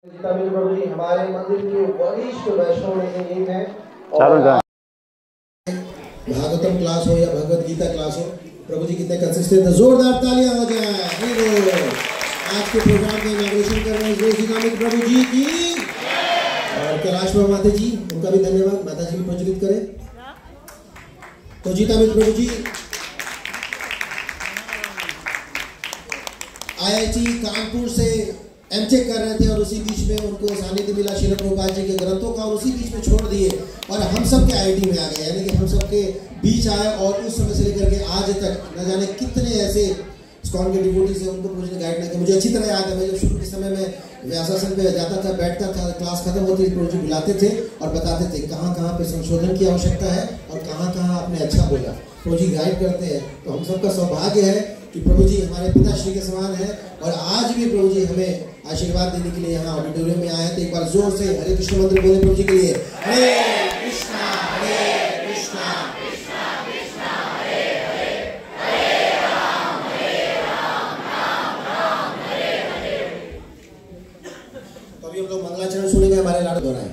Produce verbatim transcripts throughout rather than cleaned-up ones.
तमिल प्रभु जी हमारे मंदिर के वरिष्ठ वैष्णव में से एक है। भागवतम क्लास हो या भगवत गीता क्लास हो, प्रभु जी कितने कंसिस्टेंट है। जोरदार तालियां हो जाए। आज के प्रोग्राम का इनॉग्रेशन कर रहे हैं जीतामित प्रभु जी की और कैलाश माता जी, उनका भी धन्यवाद। माता जी भी प्रज्वलित करें। तो जीतामित प्रभु जी आई आई टी कानपुर से एमटेक कर रहे थे और उसी बीच में उनको सानिध्य मिला श्रील प्रभुपाद जी के ग्रंथों का और उसी बीच में छोड़ दिए और हम सब के आई आई टी में आ गए, यानी कि हम सब के बीच आए और उस समय से लेकर के आज तक न जाने कितने ऐसे स्कॉन के डिवोटीज हैं, उनको मुझे गाइड नहीं किया। मुझे अच्छी तरह याद है, मैं जब शुरू के समय में व्यासासन पे जाता था, बैठता था, क्लास खत्म होती थी, प्रभु जी बुलाते थे और बताते थे कहाँ कहाँ पे संशोधन की आवश्यकता है और कहाँ कहाँ आपने अच्छा बोला। प्रभु जी गाइड करते हैं। तो हम सबका सौभाग्य है कि प्रभु जी हमारे पिताश्री के समान है और आज भी प्रभु जी हमें आशीर्वाद देने के लिए यहाँ ऑडिटोरियम में आए हैं। तो एक बार जोर से हरे कृष्ण मंत्र बोले प्रभु जी के लिए। हरे कृष्णा हरे कृष्णा कृष्णा कृष्णा हरे हरे, हरे राम हरे राम राम राम हरे हरे। तो अभी हम लोग मंगलाचरण सुनेंगे, हमारे लाड़ दोहराए।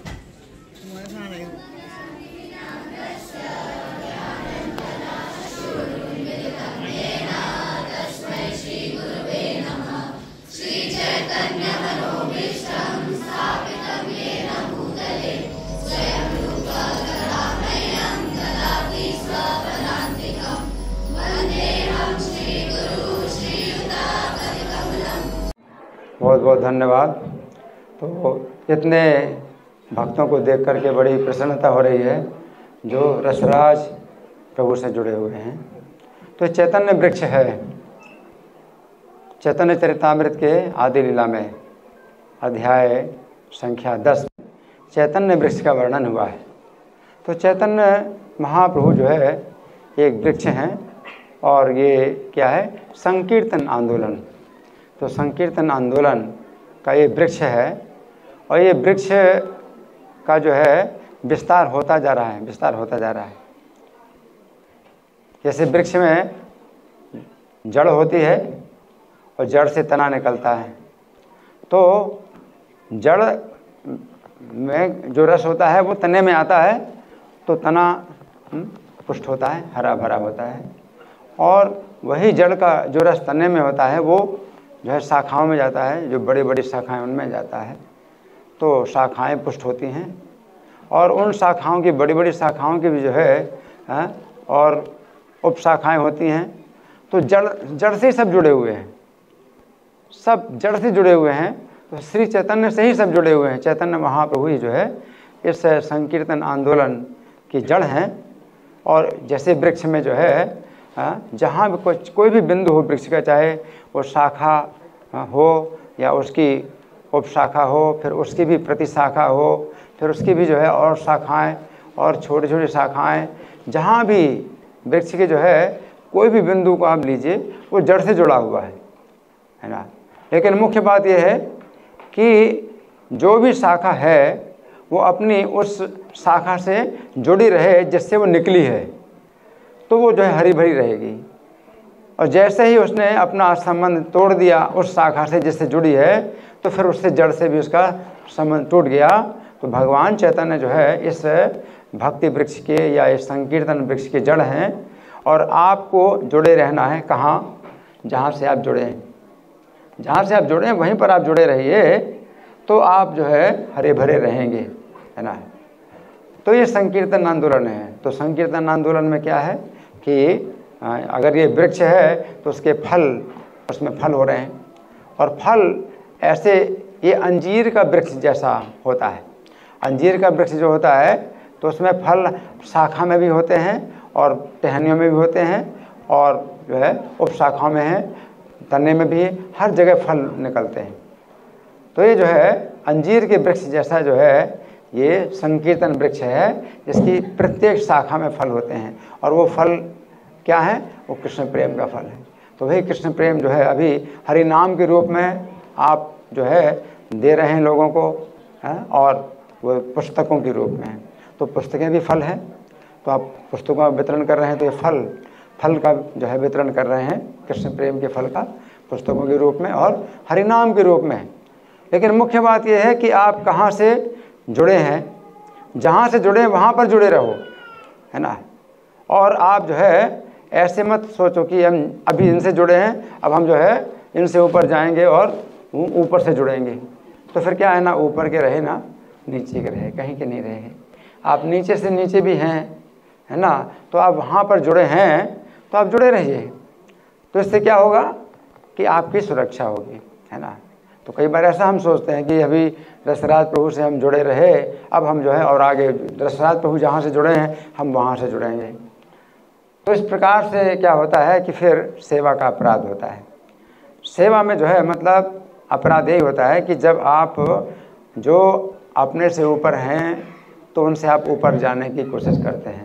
बहुत बहुत धन्यवाद। तो इतने भक्तों को देख करके बड़ी प्रसन्नता हो रही है जो रसराज प्रभु से जुड़े हुए हैं। तो चैतन्य वृक्ष है, चैतन्य चरितामृत के आदि लीला में अध्याय संख्या दस चैतन्य वृक्ष का वर्णन हुआ है। तो चैतन्य महाप्रभु जो है एक वृक्ष हैं और ये क्या है, संकीर्तन आंदोलन। तो संकीर्तन आंदोलन का ये वृक्ष है और ये वृक्ष का जो है विस्तार होता जा रहा है, विस्तार होता जा रहा है। जैसे वृक्ष में जड़ होती है और जड़ से तना निकलता है, तो जड़ में जो रस होता है वो तने में आता है, तो तना पुष्ट होता है, हरा भरा होता है। और वही जड़ का जो रस तने में होता है वो जो है शाखाओं में जाता है, जो बड़ी बड़ी शाखाएं उनमें जाता है, तो शाखाएं पुष्ट होती हैं। और उन शाखाओं की बड़ी बड़ी शाखाओं की भी जो है आ, और उप शाखाएँ होती हैं। तो जड़ जड़ से ही सब जुड़े हुए हैं, सब जड़ से जुड़े हुए हैं। तो श्री चैतन्य से ही सब जुड़े हुए हैं। चैतन्य महाप्रभु ही जो है इस संकीर्तन आंदोलन की जड़ हैं। और जैसे वृक्ष में जो है जहाँ भी कुछ कोई भी बिंदु हो वृक्ष का, चाहे वो शाखा हो या उसकी उपशाखा हो, फिर उसकी भी प्रतिशाखा हो, फिर उसकी भी जो है और शाखाएं और छोटी छोटी शाखाएं, जहाँ भी वृक्ष के जो है कोई भी बिंदु को आप लीजिए वो जड़ से जुड़ा हुआ है, है ना। लेकिन मुख्य बात यह है कि जो भी शाखा है वो अपनी उस शाखा से जुड़ी रहे जिससे वो निकली है, तो वो जो है हरी भरी रहेगी। और जैसे ही उसने अपना संबंध तोड़ दिया उस शाखा से जिससे जुड़ी है, तो फिर उससे जड़ से भी उसका संबंध टूट गया। तो भगवान चैतन्य जो है इस भक्ति वृक्ष के या इस संकीर्तन वृक्ष के जड़ हैं। और आपको जुड़े रहना है कहाँ, जहाँ से आप जुड़े हैं, जहाँ से आप जुड़े हैं वहीं पर आप जुड़े रहिए, तो आप जो है हरे भरे रहेंगे, है ना। तो ये संकीर्तन आंदोलन है। तो संकीर्तन आंदोलन में क्या है कि अगर ये वृक्ष है तो उसके फल, उसमें फल हो रहे हैं। और फल ऐसे ये अंजीर का वृक्ष जैसा होता है। अंजीर का वृक्ष जो होता है तो उसमें फल शाखा में भी होते हैं और टहनियों में भी होते हैं और जो है उपशाखाओं में हैं, तने में भी, हर जगह फल निकलते हैं। तो ये जो है अंजीर के वृक्ष जैसा जो है ये संकीर्तन वृक्ष है, जिसकी प्रत्येक शाखा में फल होते हैं। और वो फल क्या है, वो कृष्ण प्रेम का फल है। तो वही कृष्ण प्रेम जो है अभी हरि नाम के रूप में आप जो है दे रहे हैं लोगों को, है, और वो पुस्तकों के रूप में है। तो पुस्तकें भी फल हैं, तो आप पुस्तकों का वितरण कर रहे हैं, तो ये फल फल का जो है वितरण कर रहे हैं, कृष्ण प्रेम के फल का पुस्तकों के रूप में और हरिनाम के रूप में। लेकिन मुख्य बात यह है कि आप कहाँ से जुड़े हैं, जहाँ से जुड़े हैं वहाँ पर जुड़े रहो, है ना। और आप जो है ऐसे मत सोचो कि हम अभी इनसे जुड़े हैं, अब हम जो है इनसे ऊपर जाएंगे और ऊपर से जुड़ेंगे, तो फिर क्या है ना, ऊपर के रहे ना नीचे के रहे, कहीं के नहीं रहे। आप नीचे से नीचे भी हैं, है ना, तो आप वहाँ पर जुड़े हैं तो आप जुड़े रहिए। तो इससे क्या होगा कि आपकी सुरक्षा होगी, है ना। तो कई बार ऐसा हम सोचते हैं कि अभी रसराज प्रभु से हम जुड़े रहे, अब हम जो है और आगे रसराज प्रभु जहाँ से जुड़े हैं हम वहाँ से जुड़ेंगे। तो इस प्रकार से क्या होता है कि फिर सेवा का अपराध होता है। सेवा में जो है मतलब अपराध यही होता है कि जब आप जो अपने से ऊपर हैं तो उनसे आप ऊपर जाने की कोशिश करते हैं,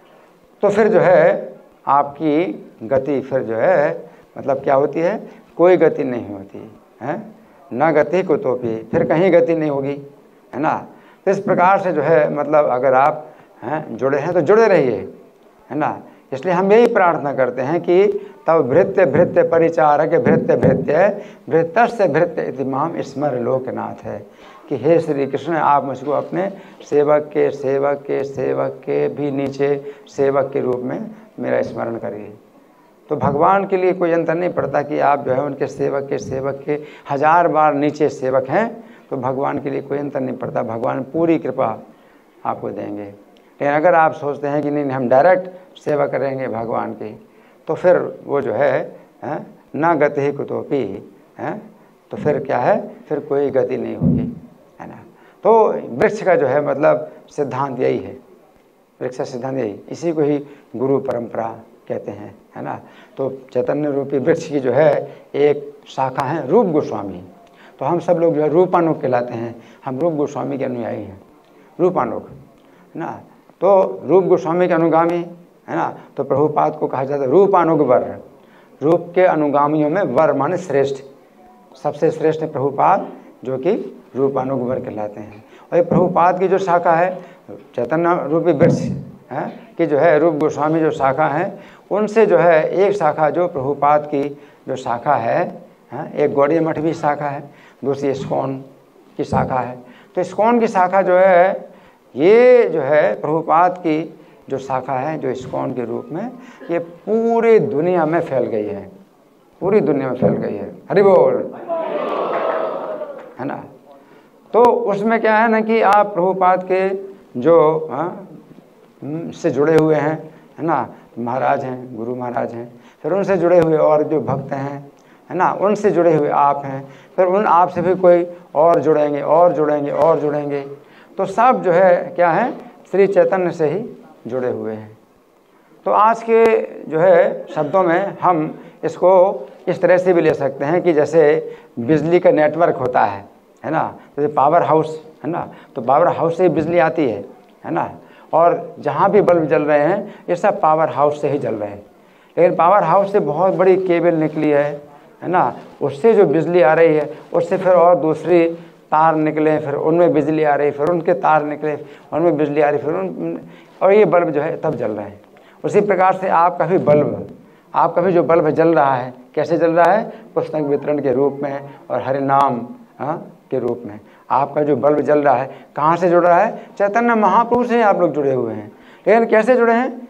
तो फिर जो है आपकी गति फिर जो है मतलब क्या होती है, कोई गति नहीं होती है, ना गति को तो भी फिर कहीं गति नहीं होगी, है ना। तो इस प्रकार से जो है मतलब अगर आप हैं जुड़े हैं तो जुड़े रहिए, है ना। इसलिए हम यही प्रार्थना करते हैं कि तब भृत्य भृत्य परिचारक भृत्य भृत्य भृत्य भृत्य इतिमाम स्मर लोकनाथ है कि हे श्री कृष्ण, आप मुझको अपने सेवक के सेवक के सेवक के भी नीचे सेवक के रूप में मेरा स्मरण करिए। तो भगवान के लिए कोई अंतर नहीं पड़ता कि आप जो है उनके सेवक के सेवक के हजार बार नीचे सेवक हैं, तो भगवान के लिए कोई अंतर नहीं पड़ता, भगवान पूरी कृपा आपको देंगे। लेकिन अगर आप सोचते हैं कि नहीं हम डायरेक्ट सेवा करेंगे भगवान की, तो फिर वो जो है, है ना गति ही कुतोपी है, तो फिर क्या है, फिर कोई गति नहीं होगी, है ना। तो वृक्ष का जो है मतलब सिद्धांत यही है, वृक्ष का सिद्धांत यही, इसी को ही गुरु परंपरा कहते हैं, है ना। तो चैतन्य रूपी वृक्ष की जो है एक शाखा है रूप गोस्वामी। तो हम सब लोग जो है रूपानुग कहलाते हैं, हम रूप गोस्वामी के अनुयायी हैं, रूपानुग, है ना। तो रूप गोस्वामी के अनुगामी, है ना। तो प्रभुपाद को कहा जाता है रूपानुग वर, रूप के अनुगामियों में वर माने श्रेष्ठ, सबसे श्रेष्ठ प्रभुपाद जो कि रूपानुग वर कहलाते हैं। और ये प्रभुपाद की जो शाखा है चैतन्य रूपी वृक्ष है कि जो है रूप गोस्वामी जो शाखा है, उनसे जो है एक शाखा जो प्रभुपाद की जो शाखा है, है एक गौड़ीय मठ भी शाखा है, दूसरी इस्कॉन की शाखा है। तो इस्कॉन की शाखा जो है ये जो है प्रभुपाद की जो शाखा है जो इस्कॉन के रूप में ये पूरी दुनिया में फैल गई है, पूरी दुनिया में फैल गई है, हरि बोल, है ना। तो उसमें क्या है ना कि आप प्रभुपाद के जो हाँ से जुड़े हुए हैं, है ना, महाराज हैं, गुरु महाराज हैं, फिर उनसे जुड़े हुए और जो भक्त हैं, है ना, उनसे जुड़े हुए आप हैं, फिर उन आप से भी कोई और जुड़ेंगे और जुड़ेंगे और जुड़ेंगे। तो सब जो है क्या है, श्री चैतन्य से ही जुड़े हुए हैं। तो आज के जो है शब्दों में हम इसको इस तरह से भी ले सकते हैं कि जैसे बिजली का नेटवर्क होता है, है ना, जैसे पावर हाउस, है ना, तो पावर हाउस से ही बिजली आती है, है ना। और जहाँ भी बल्ब जल रहे हैं ये सब पावर हाउस से ही जल रहे हैं। लेकिन पावर हाउस से बहुत बड़ी केबल निकली है, है ना, उससे जो बिजली आ रही है उससे फिर और दूसरी तार निकले, फिर उनमें बिजली आ रही, फिर उनके तार निकले, उनमें बिजली आ रही, फिर उन और ये बल्ब जो है तब जल रहे हैं। उसी प्रकार से आपका भी बल्ब, आपका भी जो बल्ब जल रहा है कैसे जल रहा है, पुस्तक वितरण के रूप में और हरि नाम हाँ के रूप में। आपका जो बल्ब जल रहा है कहाँ से जुड़ रहा है, चैतन्य महाप्रभु से आप लोग जुड़े हुए हैं। लेकिन कैसे जुड़े हैं,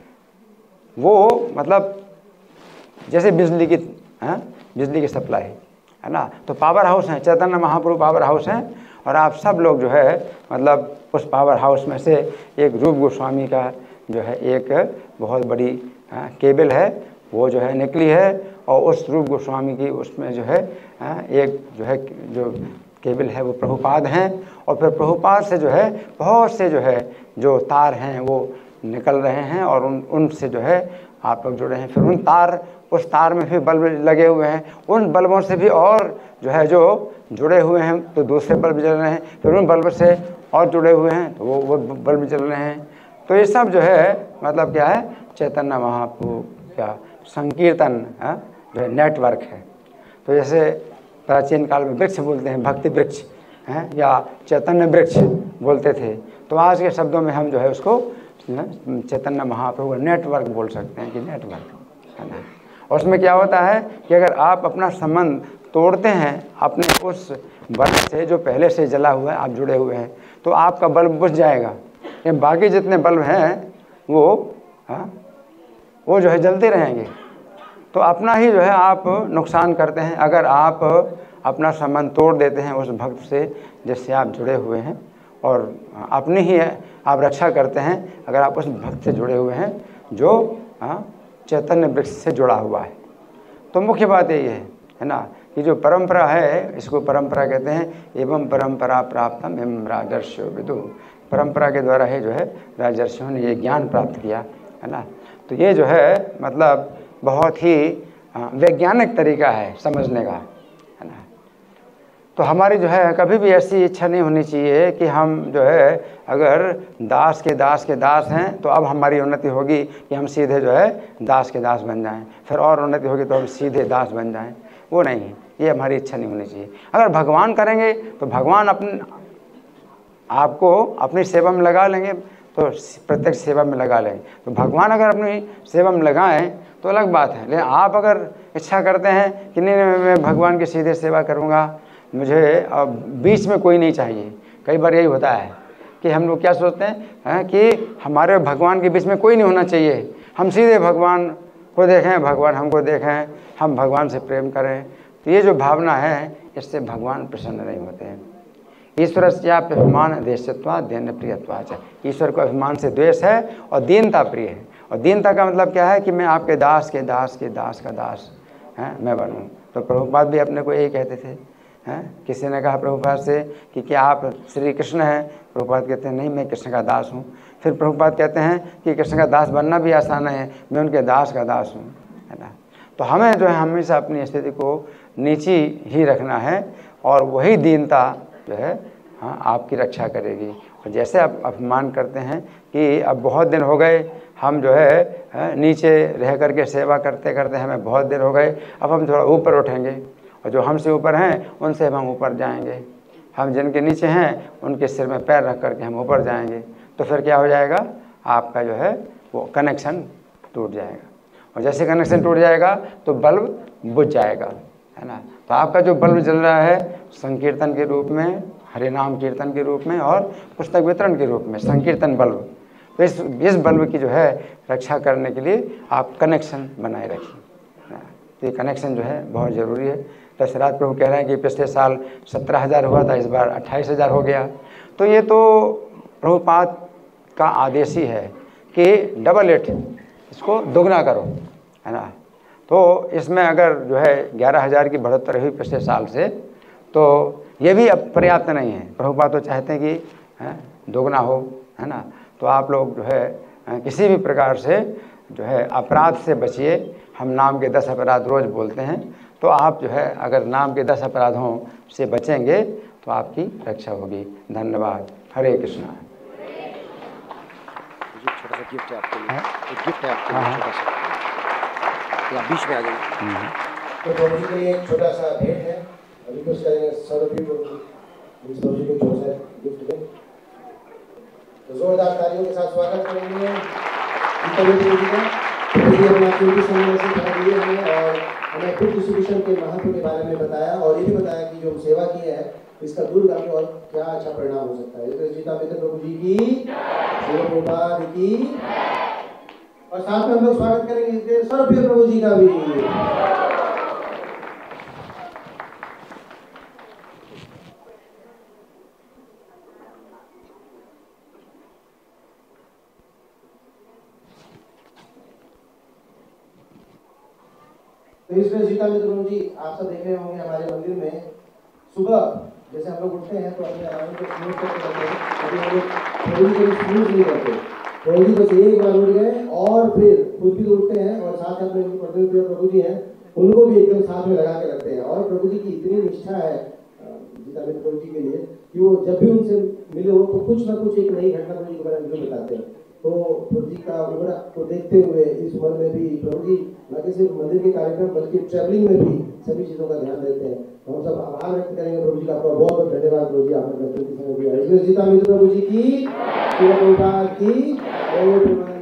वो मतलब जैसे बिजली की हाँ बिजली की सप्लाई, है ना, तो पावर हाउस है, चैतन्य महाप्रभु पावर हाउस है, और आप सब लोग जो है मतलब उस पावर हाउस में से एक रूप गोस्वामी का जो है एक बहुत बड़ी हाँ, केबल है वो जो है निकली है, और उस रूप गोस्वामी की उसमें जो है हाँ, एक जो है जो केबल है वो प्रभुपाद हैं, और फिर प्रभुपाद से जो है बहुत से जो है जो तार हैं वो निकल रहे हैं, और उन उनसे जो है आप लोग जुड़े हैं। फिर उन तार उस तार में भी बल्ब लगे हुए हैं, उन बल्बों से भी और जो है जो जुड़े हुए हैं तो दूसरे बल्ब जल रहे हैं, फिर उन बल्ब से और जुड़े हुए हैं तो वो वो बल्ब जल रहे हैं। तो ये सब जो है मतलब क्या है, चैतन्य महाप्रभु का संकीर्तन है जो है नेटवर्क है। तो जैसे प्राचीन काल में वृक्ष बोलते हैं, भक्ति वृक्ष हैं या चैतन्य वृक्ष बोलते थे, तो आज के शब्दों में हम जो है उसको चैतन्य महाप्रभु नेटवर्क बोल सकते हैं कि नेटवर्क, है ना। और उसमें क्या होता है कि अगर आप अपना संबंध तोड़ते हैं अपने उस बल्ब से जो पहले से जला हुआ है, आप जुड़े हुए हैं, तो आपका बल्ब बुझ जाएगा। ये बाकी जितने बल्ब हैं वो हाँ वो जो है जलते रहेंगे। तो अपना ही जो है आप नुकसान करते हैं अगर आप अपना संबंध तोड़ देते हैं उस भक्त से जिससे आप जुड़े हुए हैं, और अपनी ही आप रक्षा करते हैं अगर आप उस भक्त से जुड़े हुए हैं जो हाँ चैतन्य वृक्ष से जुड़ा हुआ है। तो मुख्य बात यही है है ना कि जो परंपरा है, इसको परंपरा कहते हैं। एवं परंपरा प्राप्तम एवं राजर्षियो विदु, परंपरा के द्वारा ही जो है राजर्षियों ने ये ज्ञान प्राप्त किया, है ना। तो ये जो है मतलब बहुत ही वैज्ञानिक तरीका है समझने का, है ना। तो हमारी जो है कभी भी ऐसी इच्छा नहीं होनी चाहिए कि हम जो है अगर दास के दास के दास हैं तो अब हमारी उन्नति होगी कि हम सीधे जो है दास के दास बन जाएं, फिर और उन्नति होगी तो हम सीधे दास बन जाएं। वो नहीं, ये हमारी इच्छा नहीं होनी चाहिए। अगर भगवान करेंगे तो भगवान अपने आपको अपनी सेवा में लगा लेंगे, तो प्रत्यक्ष सेवा में लगा लेंगे। तो भगवान अगर अपनी सेवा में लगाएं तो अलग बात है, लेकिन आप अगर इच्छा करते हैं कि नहीं नहीं मैं भगवान की सीधे सेवा करूँगा, मुझे अब बीच में कोई नहीं चाहिए। कई बार यही होता है कि हम लोग क्या सोचते हैं है कि हमारे भगवान के बीच में कोई नहीं होना चाहिए, हम सीधे भगवान को देखें, भगवान हमको देखें, हम भगवान से प्रेम करें। तो ये जो भावना है इससे भगवान प्रसन्न नहीं होते हैं। ईश्वर से अभिमान देशत्वा दीन प्रियत्वा, ईश्वर को अभिमान से द्वेष है और दीनता प्रिय है। और दीनता का मतलब क्या है कि मैं आपके दास के दास के दास का दास हैं मैं बनूं। तो प्रभुपाद भी अपने को यही कहते थे हैं। किसी ने कहा प्रभुपाद से कि क्या आप श्री कृष्ण हैं? प्रभुपाद कहते हैं नहीं, मैं कृष्ण का दास हूँ। फिर प्रभुपाद कहते हैं कि कृष्ण का दास बनना भी आसान है, मैं उनके दास का दास हूँ, है ना। तो हमें जो है हमेशा अपनी स्थिति को नीची ही रखना है और वही दीनता जो है हाँ आपकी रक्षा करेगी। और जैसे आप अपमान करते हैं कि अब बहुत दिन हो गए हम जो है नीचे रह करके सेवा करते करते हमें बहुत दिन हो गए, अब हम थोड़ा ऊपर उठेंगे और जो हमसे ऊपर हैं उनसे हम ऊपर जाएंगे। हम जिनके नीचे हैं उनके सिर में पैर रख करके हम ऊपर जाएंगे। तो फिर क्या हो जाएगा, आपका जो है वो कनेक्शन टूट जाएगा। और जैसे कनेक्शन टूट जाएगा तो बल्ब बुझ जाएगा, है ना। तो आपका जो बल्ब जल रहा है संकीर्तन के रूप में, हरि नाम कीर्तन के रूप में और पुस्तक वितरण के रूप में, संकीर्तन बल्ब, तो इस इस बल्ब की जो है रक्षा करने के लिए आप कनेक्शन बनाए रखिए। तो ये कनेक्शन जो है बहुत ज़रूरी है। दशरथ प्रभु कह रहे हैं कि पिछले साल सत्रह हज़ार हुआ था, इस बार अट्ठाईस हज़ार हो गया। तो ये तो प्रभुपाद का आदेश ही है कि डबल इट, इसको दोगुना करो, है ना। तो इसमें अगर जो है ग्यारह हज़ार की बढ़ोतरी हुई पिछले साल से, तो ये भी अब पर्याप्त नहीं है। प्रभुपाद तो चाहते हैं कि है दोगुना हो, है ना। तो आप लोग जो है किसी भी प्रकार से जो है अपराध से बचिए। हम नाम के दस अपराध रोज़ बोलते हैं, तो आप जो है अगर नाम के दस अपराधों से बचेंगे तो आपकी रक्षा होगी। धन्यवाद। हरे कृष्णा। छोटा सा गिफ्ट है आपके लिए, एक गिफ्ट है आपके लिए छोटा सा, या बीच में आ जाइए। तो प्रभु जी के लिए एक छोटा सा भेंट है, अभी कुछ करेंगे सौरभी प्रभु इस प्रभु जी को छोटा सा गिफ्ट दें। तो जोरदार तालियों के साथ स्वागत करेंगे प्रभु जी का। प्रभु जी अपना कीमती समय से भाग लिए हैं और हमें फूड डिस्ट्रीब्यूशन के महत्व के बारे में बताया और ये भी बताया कि जो सेवा की है इसका दूरगामी और क्या अच्छा परिणाम हो सकता है। इसलिए जीता मित्र प्रभु जी की, प्रभुपाद की, और साथ में हम लोग स्वागत करेंगे इसके सर्वप्रिय प्रभु जी का भी। तो इसमें जीता मित्र प्रभु जी आप सब देख रहे होंगे हमारे मंदिर में सुबह जैसे हम लोग उठते हैं तो अपने आराम को स्मूथ करके करते हैं, लेकिन हम लोग थोड़ी देर स्मूथ नहीं करते। प्रभु जी बस एक बार उठ गए और फिर खुद भी तो उठते हैं और साथ साथ में पढ़ते हुए प्रभु जी हैं उनको भी एकदम साथ में लगा के रखते हैं। और प्रभु जी की इतनी निष्ठा है जीता मित्र प्रभु जी के लिए कि वो जब भी उनसे मिले हो तो कुछ ना कुछ एक नई घटना प्रभु जी के बारे में बताते हैं। तो प्रभु जी का उम्र को देखते हुए इस उम्र में भी प्रभु जी न कि सिर्फ मंदिर के कार्यक्रम बल्कि ट्रैवलिंग में भी सभी चीज़ों का ध्यान देते हैं। तो हम सब आभार व्यक्त करेंगे प्रभु जी का। आपका बहुत बहुत धन्यवाद प्रभु जी, आपने समय दिया। इसलिए जीता मित्र प्रभु जी की, प्रभुपाद की,